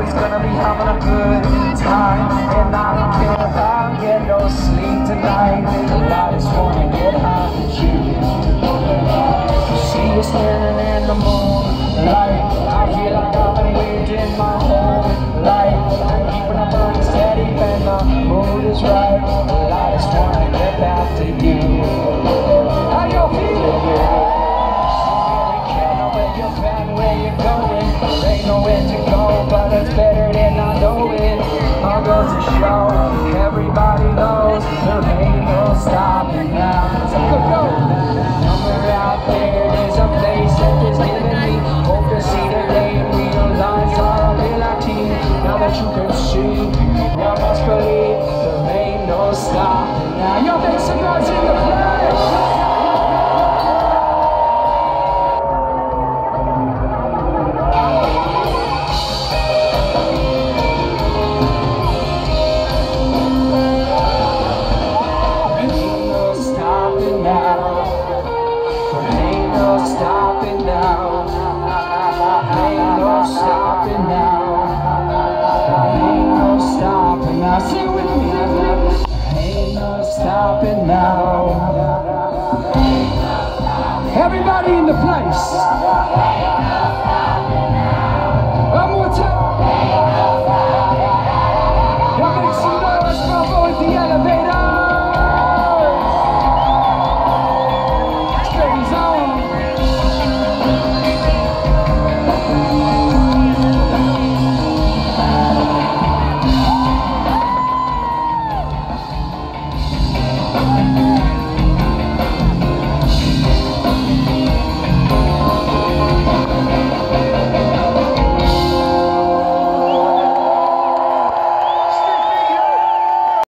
always gonna be having a good time. And I don't care if I don't get no sleep tonight. I just wanna get high with you. See you standing in the moonlight. I feel like I've been waiting my whole life. I'm keeping up on steady when the mood is right. I just wanna get back to you. How y'all feeling? Where you're going, there ain't nowhere to go, but it's better than not knowing. All goes to show, everybody knows there ain't no stopping now. Somewhere out there, there's a place that is giving me hope to see the day and realize our reality. Now that you can see, you must believe there ain't no stopping now. Yo, make some noise in the place. Sing with me. Ain't no stopping now. Everybody in the place.